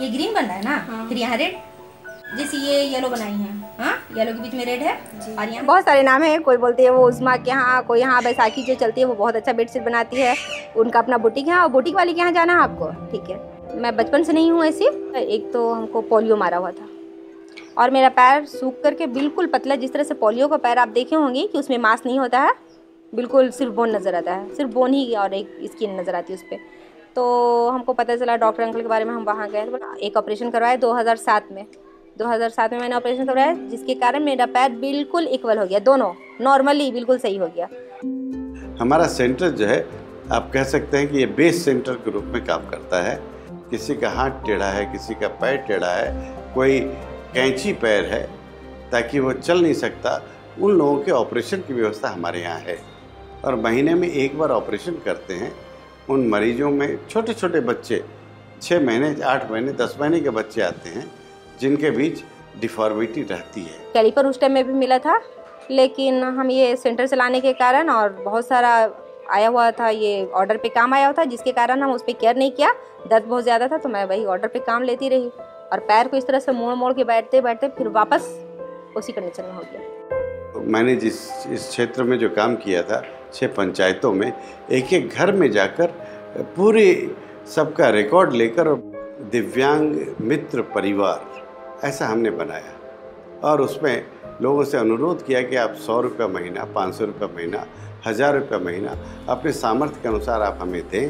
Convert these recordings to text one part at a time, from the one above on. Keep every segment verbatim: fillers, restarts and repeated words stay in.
ये ग्रीन बन रहा है ना। हाँ। फिर यहाँ रेड, जैसे ये येलो बनाई है। हाँ, येलो के बीच में रेड है। और यहाँ बहुत सारे नाम है। कोई बोलती है वो उस्मा के यहाँ, कोई यहाँ बैसाखी जो चलती है वो बहुत अच्छा बेडशीट बनाती है, उनका अपना बुटीक है। और बुटीक वाली के यहाँ जाना है आपको, ठीक है। मैं बचपन से नहीं हूँ ऐसी। एक तो हमको पोलियो मारा हुआ था और मेरा पैर सूख करके बिल्कुल पतला, जिस तरह से पोलियो का पैर आप देखे होंगे कि उसमें मांस नहीं होता है, बिल्कुल सिर्फ बोन नज़र आता है, सिर्फ बोन ही और एक स्किन नज़र आती है उस पर। तो हमको पता चला डॉक्टर अंकल के बारे में, हम वहाँ गए तो एक ऑपरेशन करवाए दो हज़ार सात में। दो हज़ार सात में मैंने ऑपरेशन करवाया, जिसके कारण मेरा पैर बिल्कुल इक्वल हो गया, दोनों नॉर्मली बिल्कुल सही हो गया। हमारा सेंटर जो है आप कह सकते हैं कि ये बेस सेंटर के रूप में काम करता है। किसी का हाथ टेढ़ा है, किसी का पैर टेढ़ा है, कोई कैंची पैर है ताकि वो चल नहीं सकता, उन लोगों के ऑपरेशन की व्यवस्था हमारे यहाँ है। और महीने में एक बार ऑपरेशन करते हैं। उन मरीजों में छोटे छोटे बच्चे, छः महीने आठ महीने दस महीने के बच्चे आते हैं जिनके बीच डिफॉर्मिटी रहती है। कैलिपर उस टाइम में भी मिला था, लेकिन हम ये सेंटर चलाने के कारण और बहुत सारा आया हुआ था, ये ऑर्डर पे काम आया हुआ था, जिसके कारण हम उस पर केयर नहीं किया। दर्द बहुत ज़्यादा था तो मैं वही ऑर्डर पे काम लेती रही और पैर को इस तरह से मोड़ मोड़ के बैठते बैठते फिर वापस उसी कंडीशन में हो गया। मैंने जिस इस क्षेत्र में जो काम किया था, छः पंचायतों में एक एक घर में जाकर पूरे सबका रिकॉर्ड लेकर दिव्यांग मित्र परिवार ऐसा हमने बनाया और उसमें लोगों से अनुरोध किया कि आप सौ रुपये महीना, पाँच सौ रुपये महीना, हज़ार रुपये महीना अपने सामर्थ्य के अनुसार आप हमें दें।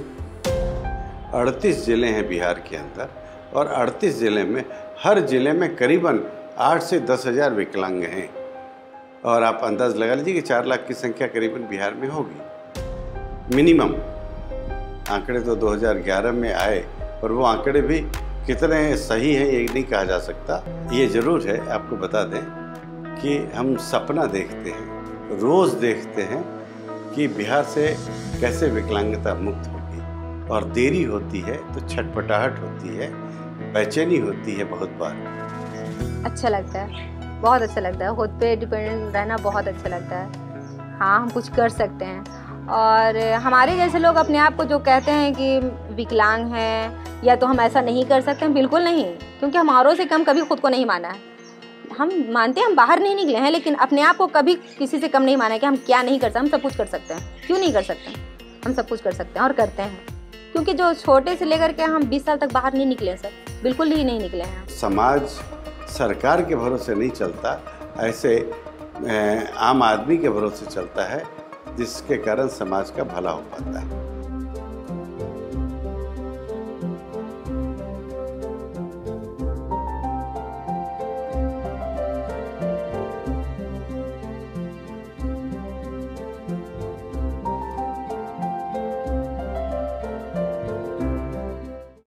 अड़तीस ज़िले हैं बिहार के अंदर और अड़तीस ज़िले में हर ज़िले में करीबन आठ से दस हज़ार विकलांग हैं और आप अंदाज़ लगा लीजिए कि चार लाख की संख्या करीबन बिहार में होगी मिनिमम। आंकड़े तो दो हज़ार ग्यारह में आए पर वो आंकड़े भी कितने सही हैं ये नहीं कहा जा सकता। ये ज़रूर है, आपको बता दें कि हम सपना देखते हैं, रोज़ देखते हैं कि बिहार से कैसे विकलांगता मुक्त होगी। और देरी होती है तो छटपटाहट होती है, बेचैनी होती है बहुत बार। अच्छा लगता है, बहुत अच्छा लगता है, खुद पे डिपेंडेंट रहना बहुत अच्छा लगता है। हाँ, हम कुछ कर सकते हैं। और हमारे जैसे लोग अपने आप को जो कहते हैं कि विकलांग हैं या तो हम ऐसा नहीं कर सकते हैं, बिल्कुल नहीं, क्योंकि हमारों से कम कभी खुद को नहीं माना है। हम मानते हैं हम बाहर नहीं निकले हैं, लेकिन अपने आप को कभी किसी से कम नहीं माना है कि हम क्या नहीं कर सकते। हम सब कुछ कर सकते हैं, क्यों नहीं कर सकते? हम सब कुछ कर सकते हैं और करते हैं, क्योंकि जो छोटे से लेकर के हम बीस साल तक बाहर नहीं निकले सर, बिल्कुल ही नहीं निकले हैं। समाज सरकार के भरोसे नहीं चलता, ऐसे आम आदमी के भरोसे चलता है, जिसके कारण समाज का भला हो पाता है।